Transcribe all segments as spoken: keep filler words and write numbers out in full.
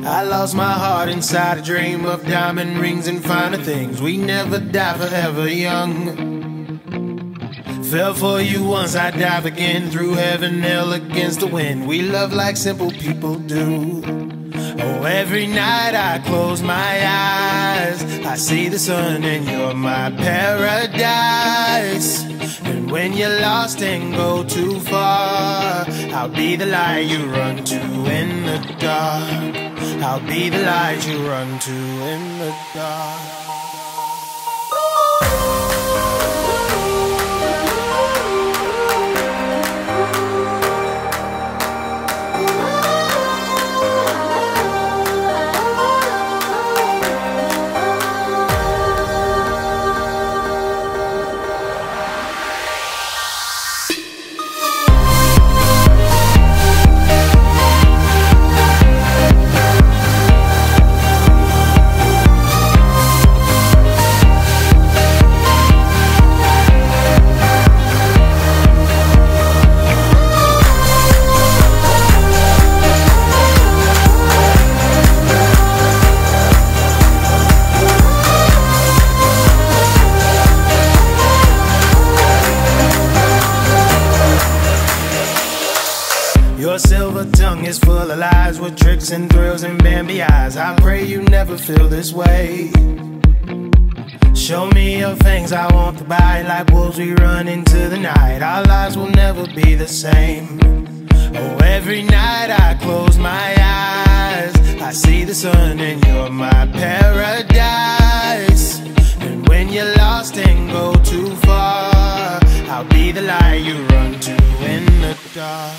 I lost my heart inside a dream of diamond rings and finer things. We never die forever young. Fell for you once, I dive again through heaven, hell against the wind. We love like simple people do. Oh, every night I close my eyes, I see the sun and you're my paradise. And when you're lost and go too far, I'll be the light you run to in the dark. I'll be the light you run to in the dark. Your silver tongue is full of lies with tricks and thrills and Bambi eyes. I pray you never feel this way. Show me your fangs, I want to bite. Like wolves we run into the night. Our lives will never be the same. Oh, every night I close my eyes, I see the sun and you're my paradise. And when you're lost and go too far, I'll be the light you run to in the dark.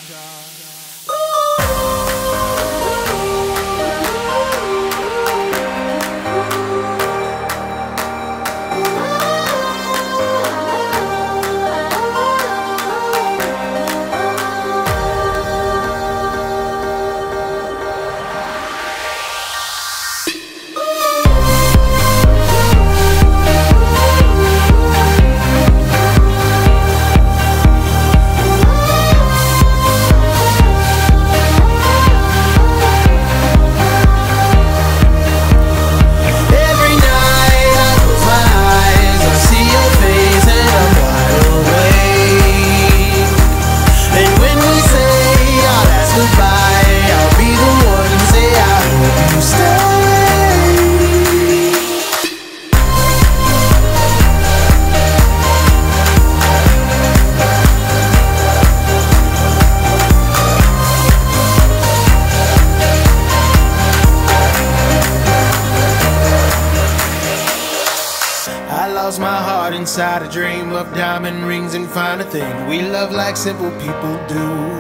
My heart inside a dream of diamond rings and finer things. We love like simple people do.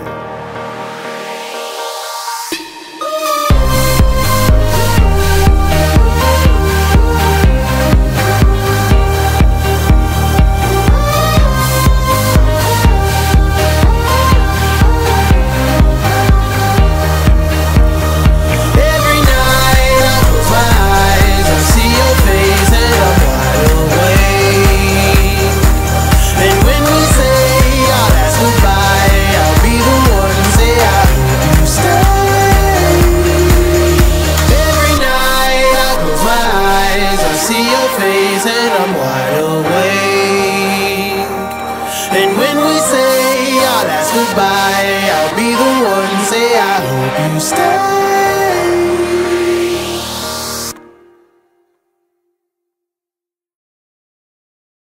And when we say our last goodbye, I'll be the one to say I hope you stay.